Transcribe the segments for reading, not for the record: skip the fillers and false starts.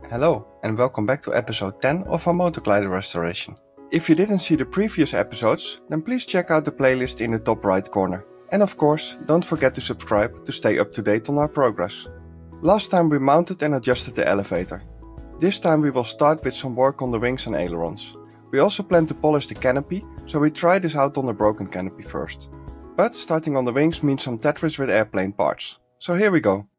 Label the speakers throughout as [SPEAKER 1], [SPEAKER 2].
[SPEAKER 1] Hello and welcome back to episode 10 of our motor glider restoration. If you didn't see the previous episodes, then please check out the playlist in the top right corner. And of course, don't forget to subscribe to stay up to date on our progress. Last time we mounted and adjusted the elevator. This time we will start with some work on the wings and ailerons. We also plan to polish the canopy, so we try this out on the broken canopy first. But starting on the wings means some Tetris with airplane parts. So here we go.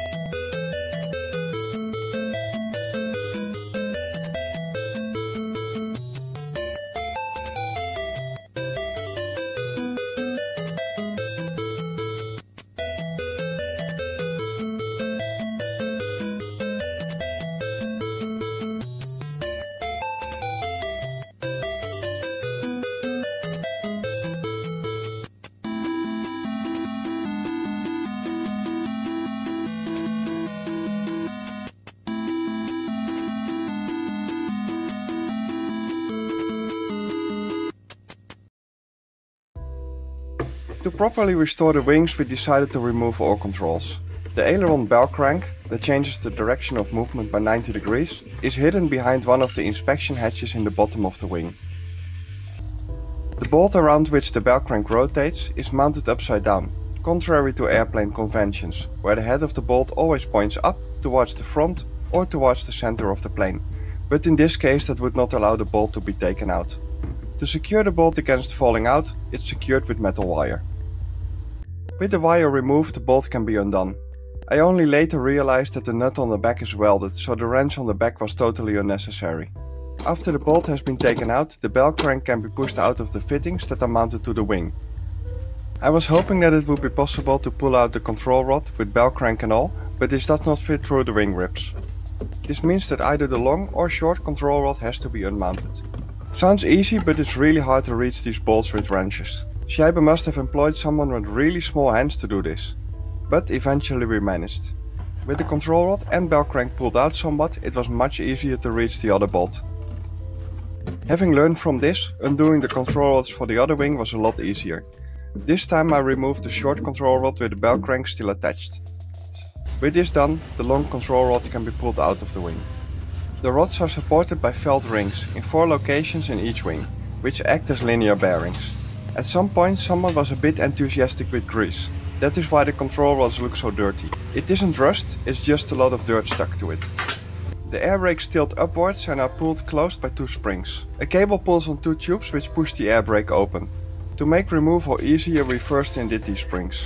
[SPEAKER 1] To properly restore the wings, we decided to remove all controls. The aileron bell crank, that changes the direction of movement by 90 degrees, is hidden behind one of the inspection hatches in the bottom of the wing. The bolt around which the bell crank rotates is mounted upside down, contrary to airplane conventions, where the head of the bolt always points up towards the front or towards the center of the plane. But in this case that would not allow the bolt to be taken out. To secure the bolt against falling out, it's secured with metal wire. With the wire removed, the bolt can be undone. I only later realized that the nut on the back is welded, so the wrench on the back was totally unnecessary. After the bolt has been taken out, the bell crank can be pushed out of the fittings that are mounted to the wing. I was hoping that it would be possible to pull out the control rod with bell crank and all, but this does not fit through the wing ribs. This means that either the long or short control rod has to be unmounted. Sounds easy, but it's really hard to reach these bolts with wrenches. Scheibe must have employed someone with really small hands to do this. But eventually we managed. With the control rod and bell crank pulled out somewhat, it was much easier to reach the other bolt. Having learned from this, undoing the control rods for the other wing was a lot easier. This time I removed the short control rod with the bell crank still attached. With this done, the long control rod can be pulled out of the wing. The rods are supported by felt rings in 4 locations in each wing, which act as linear bearings. At some point someone was a bit enthusiastic with grease. That is why the control rods look so dirty. It isn't rust, it's just a lot of dirt stuck to it. The air brakes tilt upwards and are pulled closed by 2 springs. A cable pulls on 2 tubes which push the air brake open. To make removal easier, we first undid these springs.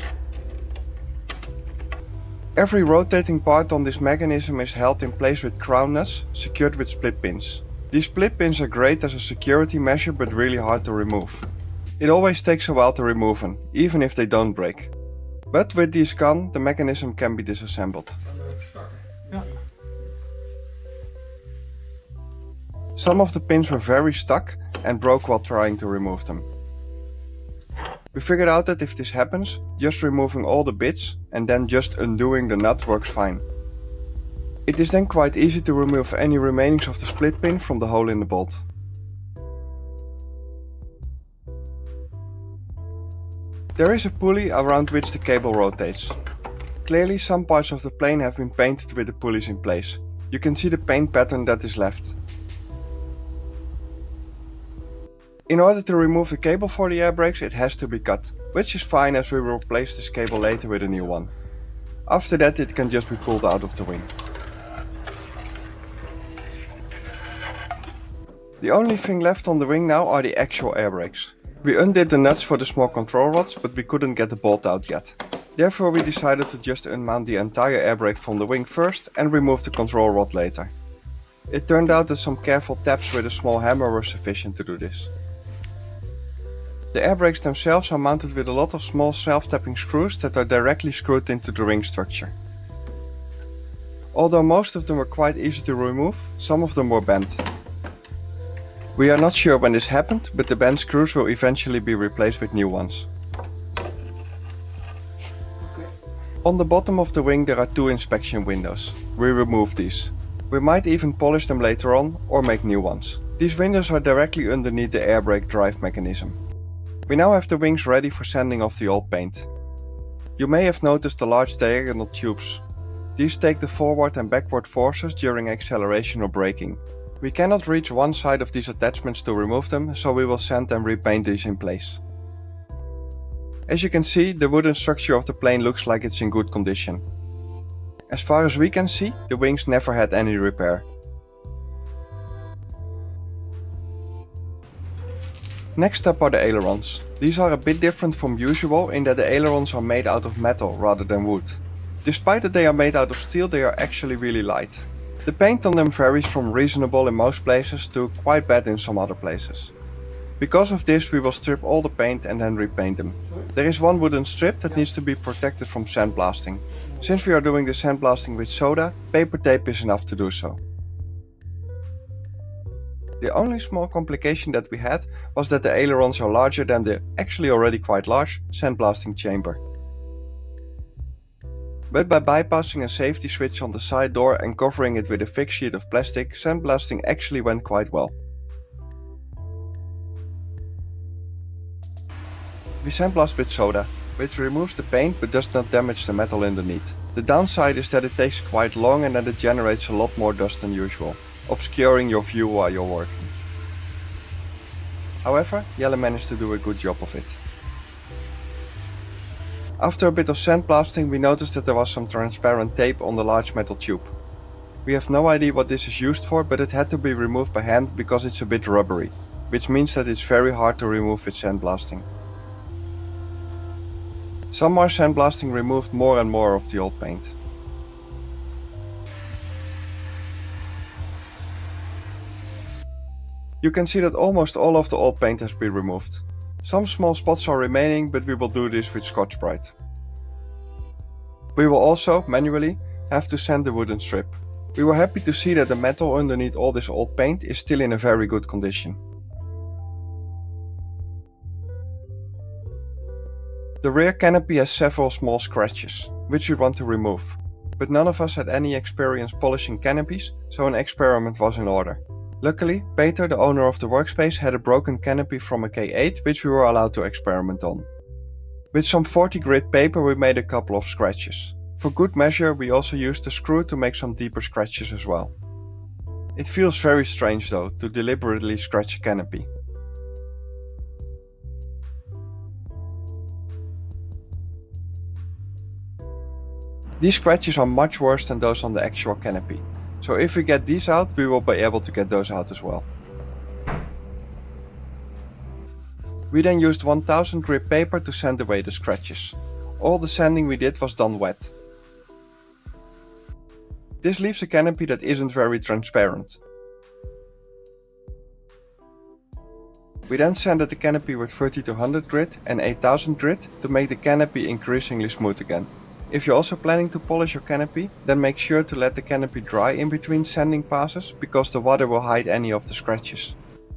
[SPEAKER 1] Every rotating part on this mechanism is held in place with crown nuts, secured with split pins. These split pins are great as a security measure but really hard to remove. It always takes a while to remove them, even if they don't break. But with these gone, the mechanism can be disassembled. Some of the pins were very stuck and broke while trying to remove them. We figured out that if this happens, just removing all the bits and then just undoing the nut works fine. It is then quite easy to remove any remainings of the split pin from the hole in the bolt. There is a pulley around which the cable rotates. Clearly some parts of the plane have been painted with the pulleys in place. You can see the paint pattern that is left. In order to remove the cable for the air brakes, it has to be cut, which is fine as we will replace this cable later with a new one. After that it can just be pulled out of the wing. The only thing left on the wing now are the actual air brakes. We undid the nuts for the small control rods, but we couldn't get the bolt out yet. Therefore we decided to just unmount the entire air brake from the wing first and remove the control rod later. It turned out that some careful taps with a small hammer were sufficient to do this. The air brakes themselves are mounted with a lot of small self-tapping screws that are directly screwed into the ring structure. Although most of them were quite easy to remove, some of them were bent. We are not sure when this happened, but the bent screws will eventually be replaced with new ones. On the bottom of the wing there are 2 inspection windows. We removed these. We might even polish them later on or make new ones. These windows are directly underneath the air brake drive mechanism. We now have the wings ready for sanding off the old paint. You may have noticed the large diagonal tubes. These take the forward and backward forces during acceleration or braking. We cannot reach one side of these attachments to remove them, so we will sand and repaint these in place. As you can see, the wooden structure of the plane looks like it's in good condition. As far as we can see, the wings never had any repair. Next up are the ailerons. These are a bit different from usual in that the ailerons are made out of metal rather than wood. Despite that they are made out of steel, they are actually really light. The paint on them varies from reasonable in most places to quite bad in some other places. Because of this, we will strip all the paint and then repaint them. There is one wooden strip that needs to be protected from sandblasting. Since we are doing the sandblasting with soda, paper tape is enough to do so. The only small complication that we had was that the ailerons are larger than the actually already quite large sandblasting chamber. But by bypassing a safety switch on the side door and covering it with a thick sheet of plastic, sandblasting actually went quite well. We sandblast with soda, which removes the paint but does not damage the metal underneath. The downside is that it takes quite long and that it generates a lot more dust than usual, obscuring your view while you're working. However, Jelle managed to do a good job of it. After a bit of sandblasting, we noticed that there was some transparent tape on the large metal tube. We have no idea what this is used for, but it had to be removed by hand because it's a bit rubbery, which means that it's very hard to remove with sandblasting. Some more sandblasting removed more and more of the old paint. You can see that almost all of the old paint has been removed. Some small spots are remaining, but we will do this with Scotch-Brite. We will also, manually, have to sand the wooden strip. We were happy to see that the metal underneath all this old paint is still in a very good condition. The rear canopy has several small scratches, which we want to remove. But none of us had any experience polishing canopies, so an experiment was in order. Luckily, Peter, the owner of the workspace, had a broken canopy from a K8 which we were allowed to experiment on. With some 40 grit paper we made a couple of scratches. For good measure we also used a screw to make some deeper scratches as well. It feels very strange though, to deliberately scratch a canopy. These scratches are much worse than those on the actual canopy. So if we get these out, we will be able to get those out as well. We then used 1000 grit paper to sand away the scratches. All the sanding we did was done wet. This leaves a canopy that isn't very transparent. We then sanded the canopy with 3200 grit and 8000 grit to make the canopy increasingly smooth again. If you're also planning to polish your canopy, then make sure to let the canopy dry in between sanding passes, because the water will hide any of the scratches.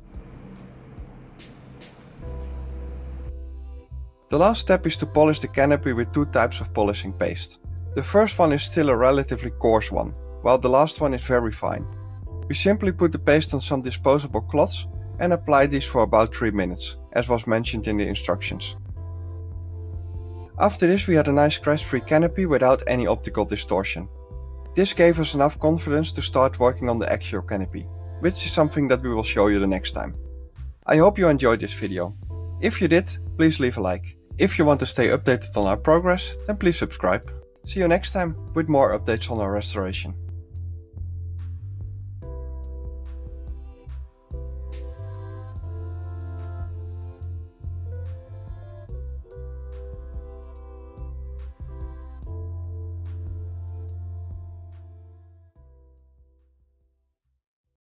[SPEAKER 1] The last step is to polish the canopy with two types of polishing paste. The first one is still a relatively coarse one, while the last one is very fine. We simply put the paste on some disposable cloths and apply these for about 3 minutes, as was mentioned in the instructions. After this we had a nice scratch-free canopy without any optical distortion. This gave us enough confidence to start working on the actual canopy, which is something that we will show you the next time. I hope you enjoyed this video. If you did, please leave a like. If you want to stay updated on our progress, then please subscribe. See you next time with more updates on our restoration.